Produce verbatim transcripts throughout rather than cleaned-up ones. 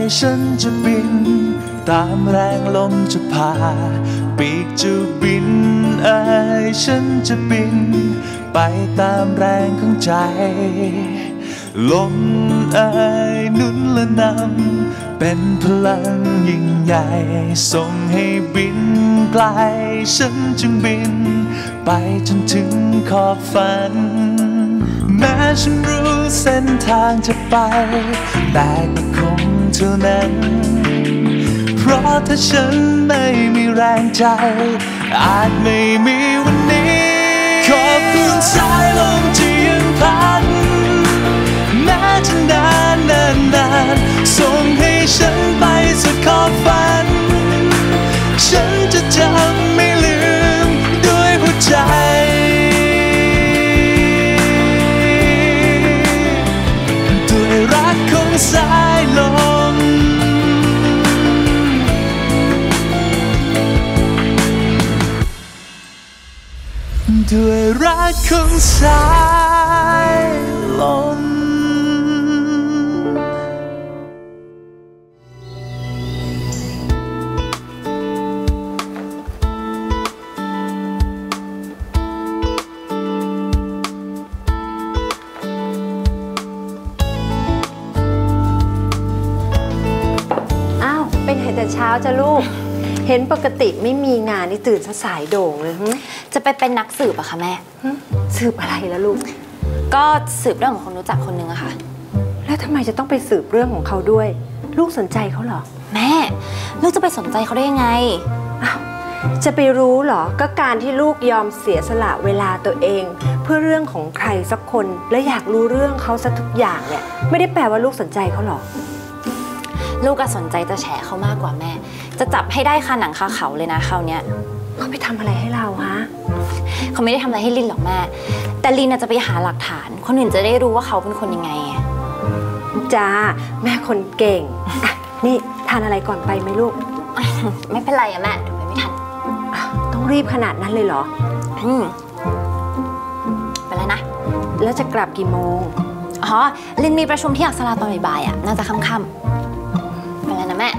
ฉันจะบินตามแรงลมจะพาปีกจะบินเอ่ยฉันจะบินไปตามแรงของใจลมเอ่ยหนุนและนำเป็นพลังยิ่งใหญ่ส่งให้บินไกลฉันจึงบินไปจนถึงขอบฝันแม้ฉันรู้เส้นทางจะไปแต่ก็คงเท่านั้นเพราะถ้าฉันไม่มีแรงใจอาจไม่มีวันนี้ขอบคุณสายลมที่ยังพัดแม้จะนานนานนานส่งให้ฉันไปสุดขอบฝันฉันจะจำไม่ลืมด้วยหัวใจด้วยรักของสายลมด้วยรักของสายลมแต่เช้าจะลูกเห็นปกติไม่มีงานนี่ตื่นสายโด่งเลยจะไปเป็นนักสืบอะค่ะแม่สืบอะไรแล้วลูกก็สืบเรื่องของคนรู้จักคนนึงอะค่ะแล้วทำไมจะต้องไปสืบเรื่องของเขาด้วยลูกสนใจเขาเหรอแม่ลูกจะไปสนใจเขาได้ยังไงอ้าวจะไปรู้เหรอก็การที่ลูกยอมเสียสละเวลาตัวเองเพื่อเรื่องของใครสักคนและอยากรู้เรื่องเขาซะทุกอย่างเนี่ยไม่ได้แปลว่าลูกสนใจเขาหรอกลูกก็สนใจจะแฉเขามากกว่าแม่จะจับให้ได้คาหนังคาเขาเลยนะคราวนี้เขาไปทำอะไรให้เราฮะเขาไม่ได้ทำอะไรให้ลินหรอกแม่แต่ลินจะไปหาหลักฐานคนอื่นจะได้รู้ว่าเขาเป็นคนยังไงจ้าแม่คนเก่งอ่ะนี่ทานอะไรก่อนไปไหมลูกไม่เป็นไรอะแม่เดี๋ยวไปไม่ทันต้องรีบขนาดนั้นเลยเหรออืมเป็นไรนะแล้วจะกลับกี่โมงอ๋อลินมีประชุมที่อักษราตอนบ่ายๆอะน่าจะค่ำๆเป็นไรนะแม่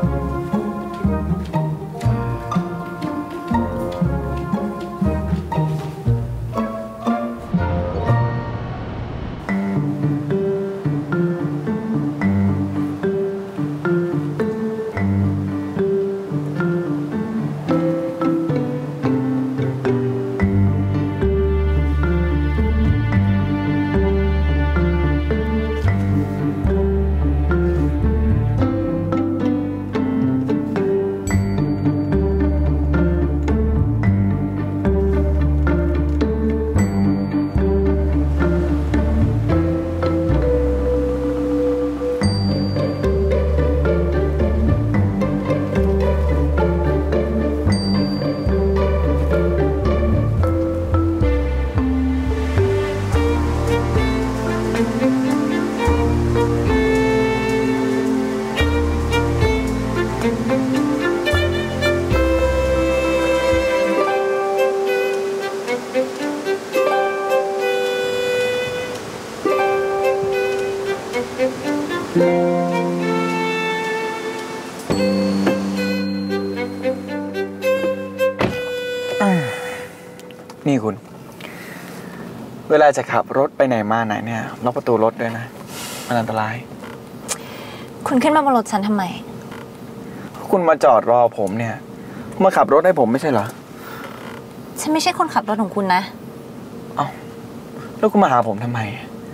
นี่คุณเวลาจะขับรถไปไหนมาไหนเนี่ยล็อกประตูรถด้วยนะมันอันตรายคุณขึ้นมาบนรถฉันทำไมคุณมาจอดรอผมเนี่ยมาขับรถให้ผมไม่ใช่เหรอฉันไม่ใช่คนขับรถของคุณนะเอ้าแล้วคุณมาหาผมทำไม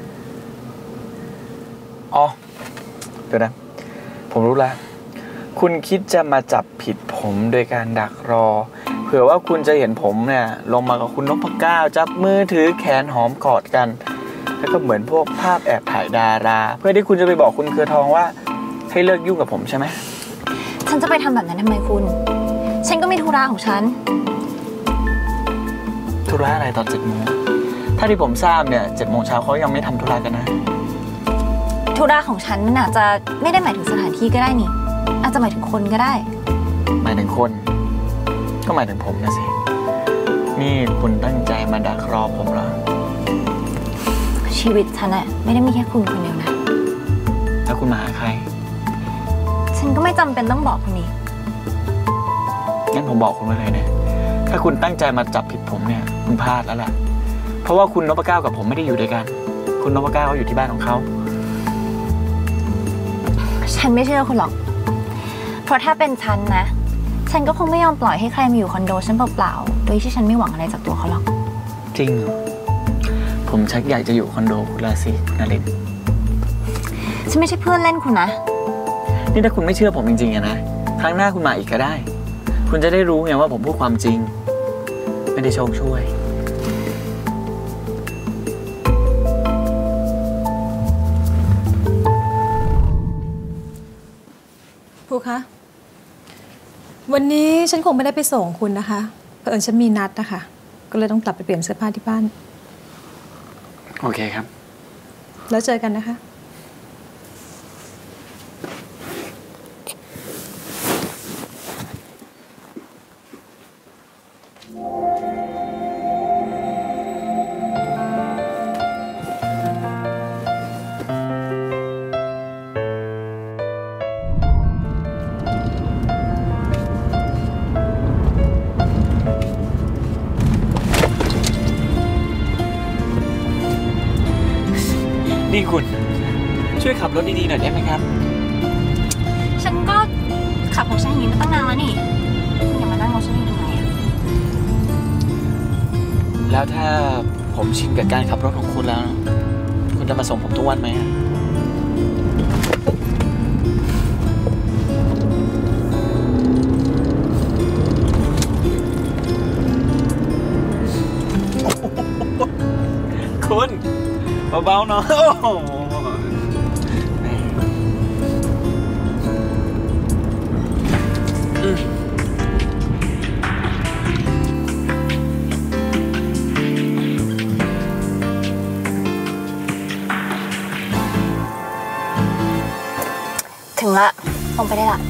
อ๋อเดี๋ยวนะผมรู้แล้วคุณคิดจะมาจับผิดผมโดยการดักรอเผื่อว่าคุณจะเห็นผมเนี่ยลงมากับคุณนพเก้าจับมือถือแขนหอมกอดกันแล้วก็เหมือนพวกภาพแอบถ่ายดาราเพื่อที่คุณจะไปบอกคุณเครือทองว่าให้เลิกยุ่งกับผมใช่ไหมฉันจะไปทำแบบนั้นทำไมคุณฉันก็มีธุระของฉันธุระอะไรตอนเจ็ดโมงถ้าที่ผมทราบเนี่ยเจ็ดโมงเช้าเขายังไม่ทำธุระกันนะธุระของฉันมันอาจจะไม่ได้หมายถึงสถานที่ก็ได้นี่อาจจะหมายถึงคนก็ได้หมายถึงคนก็หมายถึงผมนะสินี่คุณตั้งใจมาดักรอผมเหรอชีวิตฉันอะไม่ได้มีแค่คุณคนเดียวนะแล้วคุณมาหาใครฉันก็ไม่จำเป็นต้องบอกคุณนี่งั้นผมบอกคุณไว้เลยนะถ้าคุณตั้งใจมาจับผิดผมเนี่ยคุณพลาดแล้วแหละเพราะว่าคุณนพเก้ากับผมไม่ได้อยู่ด้วยกันคุณนพเก้าเขาอยู่ที่บ้านของเขาฉันไม่เชื่อคุณหรอกเพราะถ้าเป็นฉันนะฉันก็คงไม่ยอมปล่อยให้ใครมาอยู่คอนโดฉันเปล่าๆโดยที่ฉันไม่หวังอะไรจากตัวเขาหรอกจริงผมชักอยากจะอยู่คอนโดคุณละสินารินฉันไม่ใช่เพื่อนเล่นคุณนะนี่ถ้าคุณไม่เชื่อผมจริงๆอะนะครั้งหน้าคุณมาอีกก็ได้คุณจะได้รู้ไงว่าผมพูดความจริงไม่ได้โชคช่วยภูคะวันนี้ฉันคงไม่ได้ไปส่งคุณนะคะเผอิญฉันมีนัดนะคะก็เลยต้องกลับไปเปลี่ยนเสื้อผ้าที่บ้านโอเคครับแล้วเจอกันนะคะนี่คุณช่วยขับรถดีๆหน่อยได้ไหมครับฉันก็ขับของฉันอย่างนี้มาตั้งนานแล้วนี่คุณอย่ามานั่งรถฉันได้ยังไงอะแล้วถ้าผมชินกับการขับรถของคุณแล้วคุณจะมาส่งผมทุกวันไหมคุณเบาๆเนาะถึงละลงไปได้ละ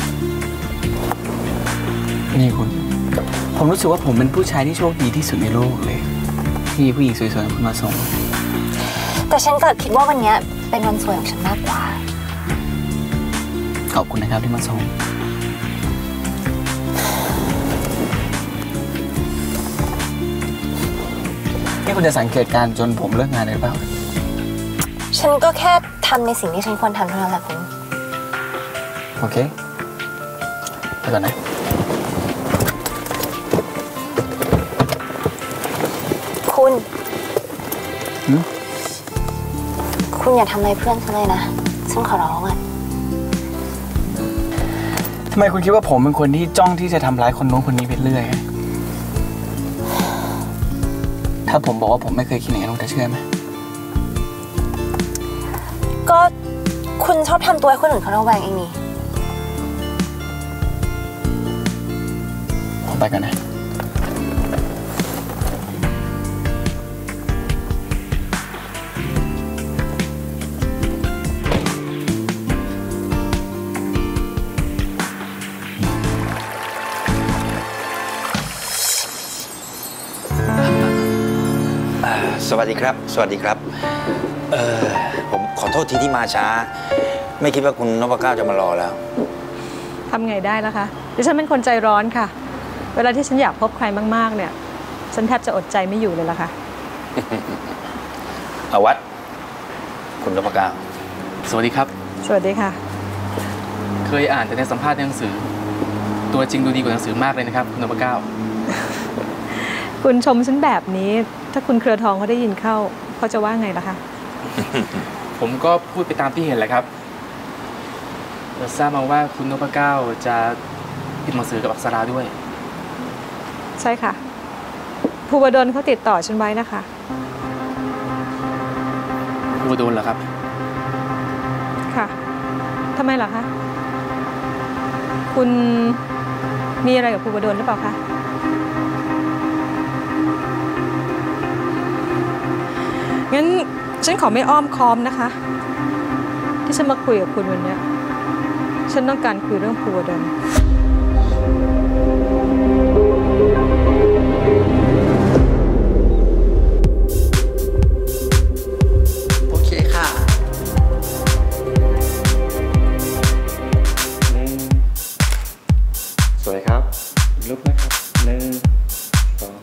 นี่คุณผมรู้สึกว่าผมเป็นผู้ชายที่โชคดีที่สุดในโลกเลยที่มีผู้หญิงสวยๆคุณมาส่งแต่ฉันเกิดคิดว่าวันนี้เป็นวันสวยของฉันมากกว่าขอบคุณนะครับที่มาส่งนี่คุณจะสังเกตการจนผมเลิกงานได้หรือเปล่าฉันก็แค่ทำในสิ่งที่ฉันควรทำเท่านั้นแหละคุณโอเคไปก่อนนะคุณคุณอย่าทำอะไรเพื่อนฉันเลยนะฉันขอร้องอ่ะทำไมคุณคิดว่าผมเป็นคนที่จ้องที่จะทำร้ายคนโน้นคนนี้ไปเรื่อยถ้าผมบอกว่าผมไม่เคยคิดอย่างนั้นคุณจะเชื่อไหมก็คุณชอบทำตัวให้คนอื่นเขาระแวงเองนี่ผมไปกันนะสวัสดีครับสวัสดีครับเออผมขอโทษทีที่มาช้าไม่คิดว่าคุณนพเก้าจะมารอแล้วทำไงได้ล่ะคะดิฉันเป็นคนใจร้อนค่ะเวลาที่ฉันอยากพบใครมากๆเนี่ยฉันแทบจะอดใจไม่อยู่เลยล่ะค่ะอาวัดคุณนพเก้าสวัสดีครับสวัสดีค่ะเคยอ่านแต่ในสัมภาษณ์ในหนังสือตัวจริงดูดีกว่าหนังสือมากเลยนะครับคุณนพเก้าคุณชมฉันแบบนี้ถ้าคุณเครือทองเขาได้ยินเข้าเขาจะว่าไงล่ะคะผมก็พูดไปตามที่เห็นแหละครับเราทราบมาว่าคุณนพเก้าจะติดหนังสือกับอักษราด้วยใช่ค่ะภูวดลเขาติดต่อฉันไว้นะคะภูวดลเหรอครับค่ะทำไมล่ะคะคุณมีอะไรกับภูวดลหรือเปล่าคะงั้นฉันขอไม่อ้อมค้อมนะคะที่ฉันมาคุยกับคุณวันนี้ฉันต้องการคุยเรื่องภูวดลโอเคค่ะหนึ่งสวยครับลุกนะครับหนึ่งสอง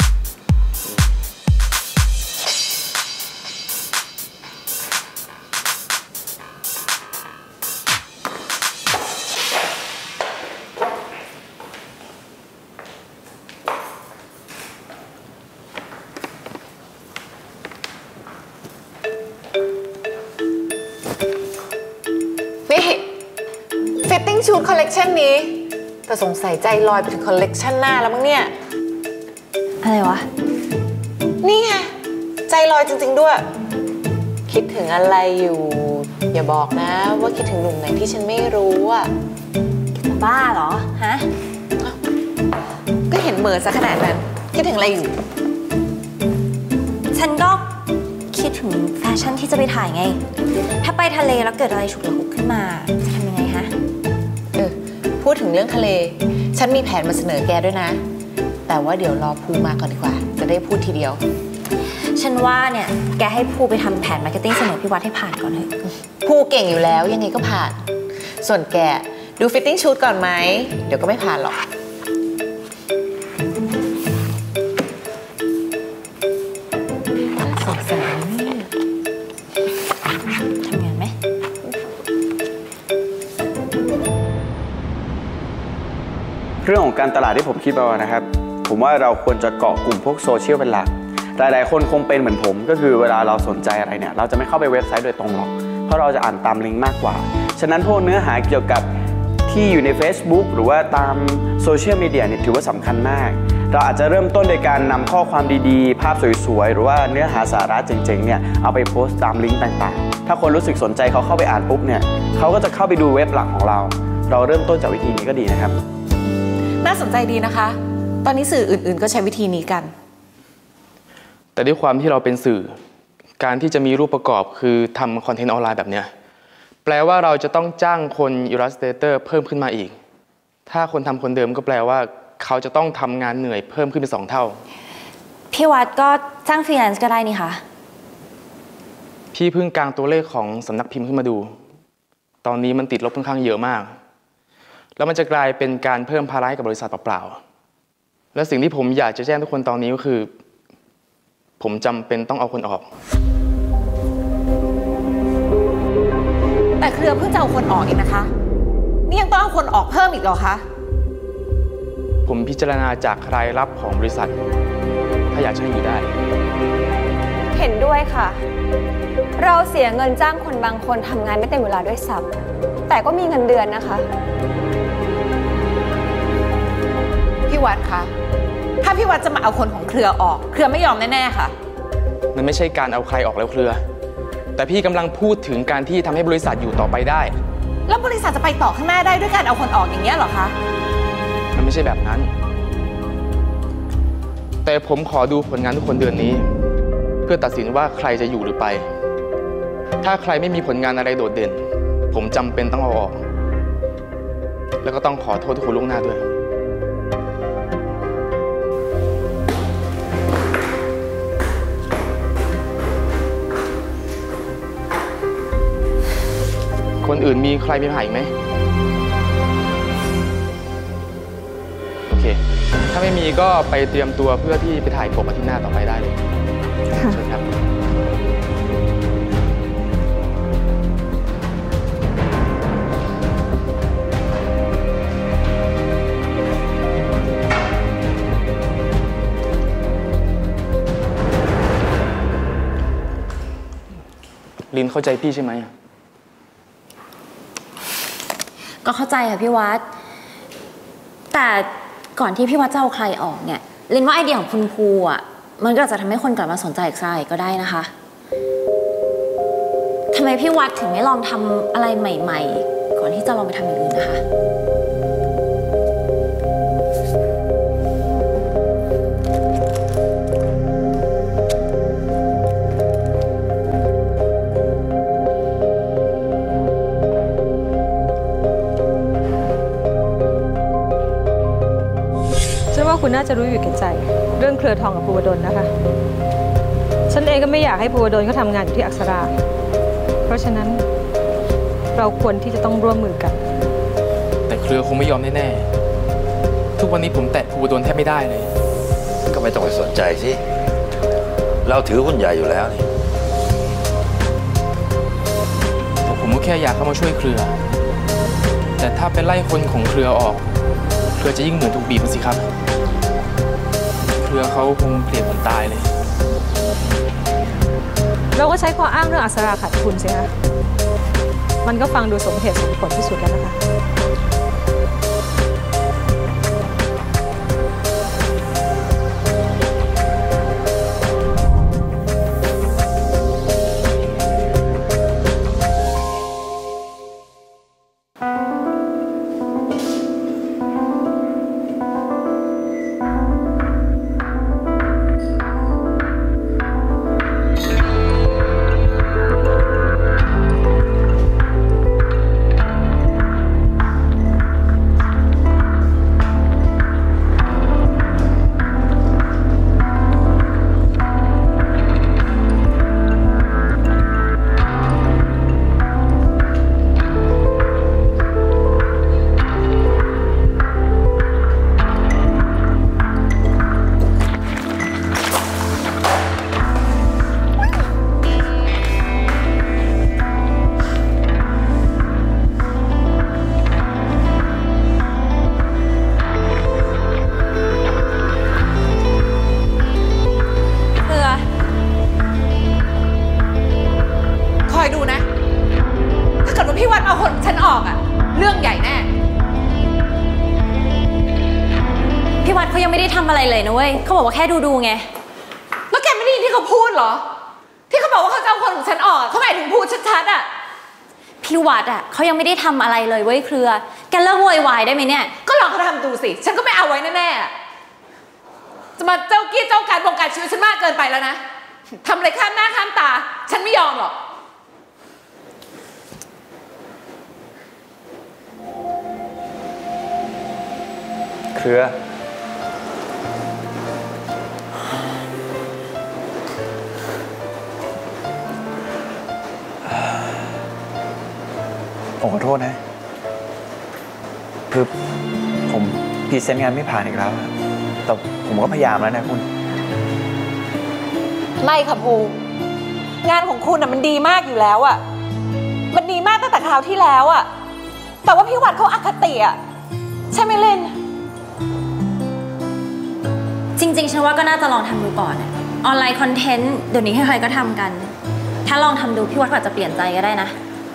นี่ฟิตติ้งชุดคอลเลกชันนี้แต่สงสัยใจลอยไปถึงคอลเลกชันหน้าแล้วมั้งเนี่ยอะไรวะนี่ไงใจลอยจริงๆด้วย คิดถึงอะไรอยู่ อย่าบอกนะว่าคิดถึงหนุ่มไหนที่ฉันไม่รู้อ่ะบ้าเหรอ ฮะก็เห็นเหม่อซะขนาดนั้น คิดถึงอะไรอยู่ฉันก็คิดถึงแฟชั่นที่จะไปถ่ายไง ถ้าไปทะเลแล้วเกิดอะไรฉุกละหุกขึ้นมาจะทำยังไงฮะเออพูดถึงเรื่องทะเล ฉันมีแผนมาเสนอแกด้วยนะ แต่ว่าเดี๋ยวรอภูมาก่อนดีกว่า จะได้พูดทีเดียวฉันว่าเนี่ยแกให้ภูไปทำแผนมาร์เก็ตติ้งเสนอพี่วัดให้ผ่านก่อนเถอะภูเก่งอยู่แล้วยังไงก็ผ่าน ส่วนแกดูฟิตติ้งชุดก่อนไหม เดี๋ยวก็ไม่ผ่านหรอกสงสัยเนี่ยทำงานไหมเรื่องของการตลาดที่ผมคิดมานะครับผมว่าเราควรจะเกาะกลุ่มพวกโซเชียลเป็นหลักหลายๆคนคงเป็นเหมือนผมก็คือเวลาเราสนใจอะไรเนี่ยเราจะไม่เข้าไปเว็บไซต์โดยตรงหรอกเพราะเราจะอ่านตามลิงก์มากกว่าฉะนั้นพวกเนื้อหาเกี่ยวกับที่อยู่ใน Facebook หรือว่าตามโซเชียลมีเดียเนี่ยถือว่าสำคัญมากเราอาจจะเริ่มต้นโดยการนำข้อความดีๆภาพสวยๆหรือว่าเนื้อหาสาระเจ๋งๆเนี่ยเอาไปโพสต์ตามลิงก์ต่างๆถ้าคนรู้สึกสนใจเขาเข้าไปอ่านปุ๊บเนี่ยเขาก็จะเข้าไปดูเว็บหลักของเราเราเริ่มต้นจากวิธีนี้ก็ดีนะครับน่าสนใจดีนะคะ ตอนนี้สื่ออื่นๆก็ใช้วิธีนี้กันแต่ด้วยความที่เราเป็นสื่อการที่จะมีรูปประกอบคือทำคอนเทนต์ออนไลน์แบบเนี้ยแปลว่าเราจะต้องจ้างคน Illustrator เพิ่มขึ้นมาอีกถ้าคนทำคนเดิมก็แปลว่าเขาจะต้องทำงานเหนื่อยเพิ่มขึ้นเป็นสองเท่าพี่วัดก็จ้างฟรีแลนซ์ก็ได้นี่คะพี่เพิ่งกางตัวเลขของสำนักพิมพ์ขึ้นมาดูตอนนี้มันติดลบค่อนข้างเยอะมากแล้วมันจะกลายเป็นการเพิ่มภาระให้กับบริษัทเปล่าๆและสิ่งที่ผมอยากจะแจ้งทุกคนตอนนี้ก็คือผมจำเป็นต้องเอาคนออกแต่เครือเพิ่งจะเอาคนออกเองนะคะนี่ยังต้องเอาคนออกเพิ่มอีกเหรอคะผมพิจารณาจากรายรับของบริษัทถ้าอยากให้อยู่ได้เห็นด้วยค่ะเราเสียเงินจ้างคนบางคนทำงานไม่เต็มเวลาด้วยซ้ำแต่ก็มีเงินเดือนนะคะพี่วัดคะถ้าพี่วัดจะมาเอาคนของเครือออกเครือไม่ยอมแน่ๆค่ะมันไม่ใช่การเอาใครออกแล้วเครือแต่พี่กำลังพูดถึงการที่ทำให้บริษัทอยู่ต่อไปได้แล้วบริษัทจะไปต่อข้างหน้าได้ด้วยการเอาคนออกอย่างเงี้ยเหรอคะมันไม่ใช่แบบนั้นแต่ผมขอดูผลงานทุกคนเดือนนี้เพื่อตัดสินว่าใครจะอยู่หรือไปถ้าใครไม่มีผลงานอะไรโดดเด่นผมจำเป็นต้องเอาออกแล้วก็ต้องขอโทษทุกคนล่วงหน้าด้วยคนอื่นมีใครมีปัญหาอีกไหมโอเคถ้าไม่มีก็ไปเตรียมตัวเพื่อที่ไปถ่ายปกอาทิตย์หน้าต่อไปได้เลยเชิญครับลินเข้าใจพี่ใช่ไหมก็เข้าใจค่ะพี่วัดแต่ก่อนที่พี่วัดจะเอาใครออกเนี่ยลินว่าไอเดียของคุณภูอ่ะมันก็อาจจะทำให้คนกลับมาสนใจอีกสักก็ได้นะคะทำไมพี่วัดถึงไม่ลองทำอะไรใหม่ๆก่อนที่จะลองไปทำอย่างอื่นนะคะคุณน่าจะรู้อยู่แก่ใจเรื่องเครือทองกับภูวดลนะคะฉันเองก็ไม่อยากให้ภูวดลเขาทำงานอยู่ที่อักษราเพราะฉะนั้นเราควรที่จะต้องร่วมมือกันแต่เครือคงไม่ยอมแน่ๆทุกวันนี้ผมแตะภูโดนแทบไม่ได้เลยก็ไม่ต้องไปสนใจสิเราถือหุ้นใหญ่อยู่แล้วนี่ผมก็แค่อยากเข้ามาช่วยเครือแต่ถ้าไปไล่คนของเครือออกเครือจะยิ่งเหมือนถูกบีบสิครับเครือเขาคงเกลียดผมตายเลยเราก็ใช้ข้ออ้างเรื่องอัศราขาดทุนสิคะมันก็ฟังดูสมเหตุสมผลที่สุดแล้วนะคะอะไรเลยนะเว้ยเขาบอกว่าแค่ดูดูไงแล้วแกไม่ได้ยินที่เขาพูดเหรอที่เขาบอกว่าเขาจะเอาคนของฉันออกเขาหมายถึงพูดชัดๆอ่ะพี่วัดอ่ะเขายังไม่ได้ทำอะไรเลยเว้ยเครือแกเลิกโวยวายได้ไหมเนี่ยก็ลองเขาทำดูสิฉันก็ไม่เอาไว้แน่ๆจะมาเจ้ากี้เจ้าการบงการชีวิตฉันมากเกินไปแล้วนะทำอะไรข้ามหน้าข้ามตาฉันไม่ยอมหรอกเครือผมขอโทษนะคือผมพรีเซนต์งานไม่ผ่านอีกแล้วแต่ผมก็พยายามแล้วนะคุณไม่ค่ะภูงานของคุณน่ะมันดีมากอยู่แล้วอ่ะมันดีมากตั้งแต่คราวที่แล้วอ่ะแต่ว่าพี่วัดเขาอคติอ่ะใช่ไหมเล่นจริงๆฉันว่าก็น่าจะลองทำดูก่อนออนไลน์คอนเทนต์เดี๋ยวนี้ใครๆก็ทำกันถ้าลองทำดูพี่วัดอาจจะเปลี่ยนใจก็ได้นะ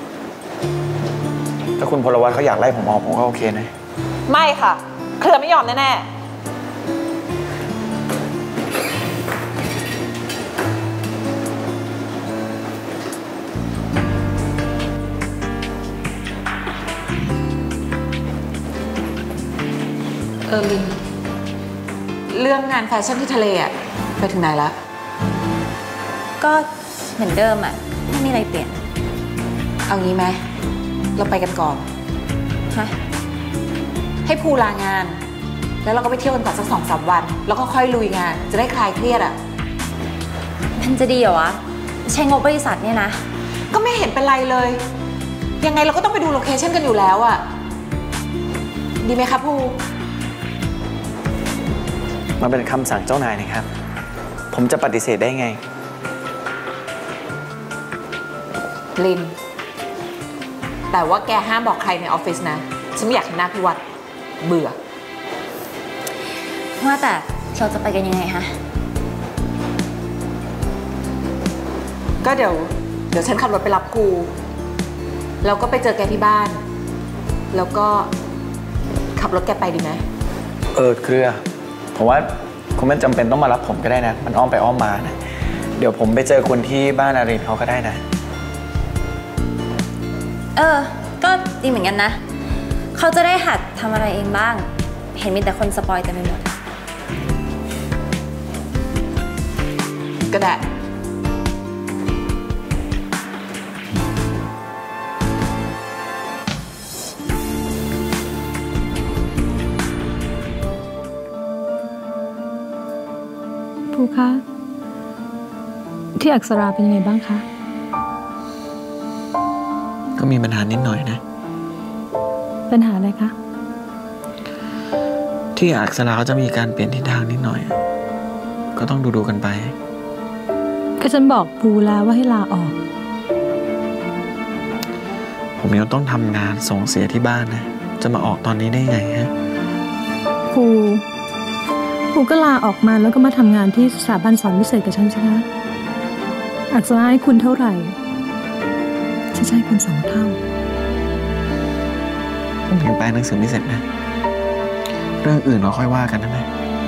ถ้าคุณพลวัตเขาอยากไล่ผมออกผมก็โอเคนะไม่ค่ะเครือไม่ยอมแน่ๆเออลินเรื่องงานแฟชั่นที่ทะเลอะไปถึงไหนแล้วก็เหมือนเดิมอะไม่มีอะไรเปลี่ยนเอางี้ไหมเราไปกันก่อนฮะให้ภูลางานแล้วเราก็ไปเที่ยวกันก่อนสักสองสามวันแล้วก็ค่อยลุยงานจะได้คลายเครียดอ่ะมันจะดีเหรอวะใช้งบบริษัทเนี่ยนะก็ไม่เห็นเป็นไรเลยยังไงเราก็ต้องไปดูโลเคชั่นกันอยู่แล้วอ่ะดีไหมคะภูมันเป็นคำสั่งเจ้านายนะครับผมจะปฏิเสธได้ไงลินแต่ว่าแกห้ามบอกใครในออฟฟิศนะฉันไม่อยากเห็นหน้าพี่วัดเบื่อว่าแต่เราจะไปกันยังไงฮะก็เดี๋ยวเดี๋ยวฉันขับรถไปรับกูแล้วก็ไปเจอแกที่บ้านแล้วก็ขับรถแกไปดีไหมเออเครือผมว่าคุณไม่จำเป็นต้องมารับผมก็ได้นะมันอ้อมไปอ้อมมานะเดี๋ยวผมไปเจอคนที่บ้านอารินเขาก็ได้นะเออก็ดีเหมือนกันนะเขาจะได้หัดทำอะไรเองบ้างเห็นมีแต่คนสปอยเต็มไปหมดก็ได้ภูคะที่อักษราเป็นยังไงบ้างคะก็มีปัญหานิดหน่อยนะปัญหาอะไรคะที่ที่อักษราเขาจะมีการเปลี่ยนทิศทางนิดหน่อยก็ต้องดูดูกันไปก็ฉันบอกภูแล้วว่าให้ลาออกผมยังต้องทำงานส่งเสียที่บ้านนะจะมาออกตอนนี้ได้ไงฮะภูภูก็ลาออกมาแล้วก็มาทำงานที่สถาบันสอนพิเศษกับฉันใช่ไหมอักษราให้คุณเท่าไหร่ฉันจะให้คุณสองเท่าผมยังแปลหนังสือไม่เสร็จนะเรื่องอื่นเราค่อยว่ากันได้ไหม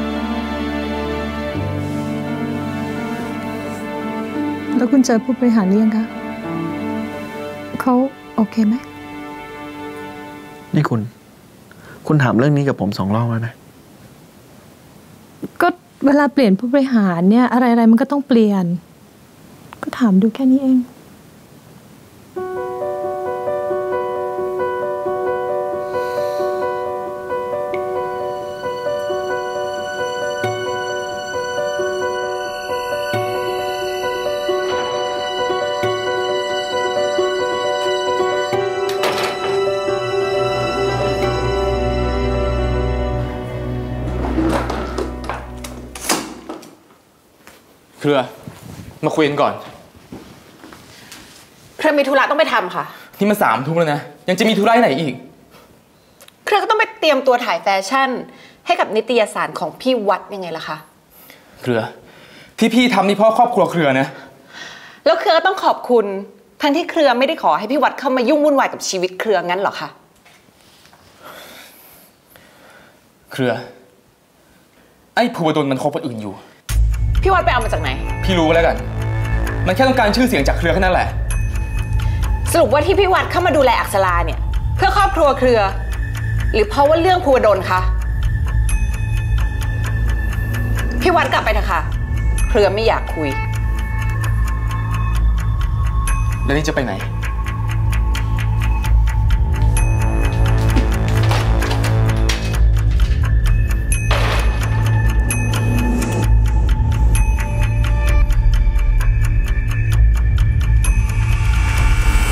แล้วคุณเจอผู้บริหารหรือยังคะเขาโอเคไหมนี่คุณคุณถามเรื่องนี้กับผมสองรอบแล้วนะก็เวลาเปลี่ยนผู้บริหารเนี่ยอะไรๆมันก็ต้องเปลี่ยนก็ถามดูแค่นี้เองเครือมาคุยกันก่อนเครือมีธุระต้องไปทำค่ะนี่มันสามทุ่มแล้วนะยังจะมีธุระไหนอีกเครือก็ต้องไปเตรียมตัวถ่ายแฟชั่นให้กับนิตยสารของพี่วัดยังไงล่ะคะเครือที่พี่ทำนี่เพราะครอบครัวเครือนะแล้วเครือก็ต้องขอบคุณทั้งที่เครือไม่ได้ขอให้พี่วัดเข้ามายุ่งวุ่นวายกับชีวิตเครืองั้นหรอคะเครือไอ้ภูวดลมันคบคนอื่นอยู่พี่วัดไปเอามาจากไหนพี่รู้แล้วกันมันแค่ต้องการชื่อเสียงจากเครือแค่นั้นแหละสรุปว่าที่พี่วัดเข้ามาดูแลอักษราเนี่ยเพื่อครอบครัวเครือหรือเพราะว่าเรื่องภูวดลคะพี่วัดกลับไปเถอะค่ะเครือไม่อยากคุยแล้วนี่จะไปไหน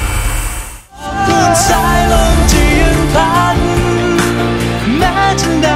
สายลมที่ยังพัดแม้จะ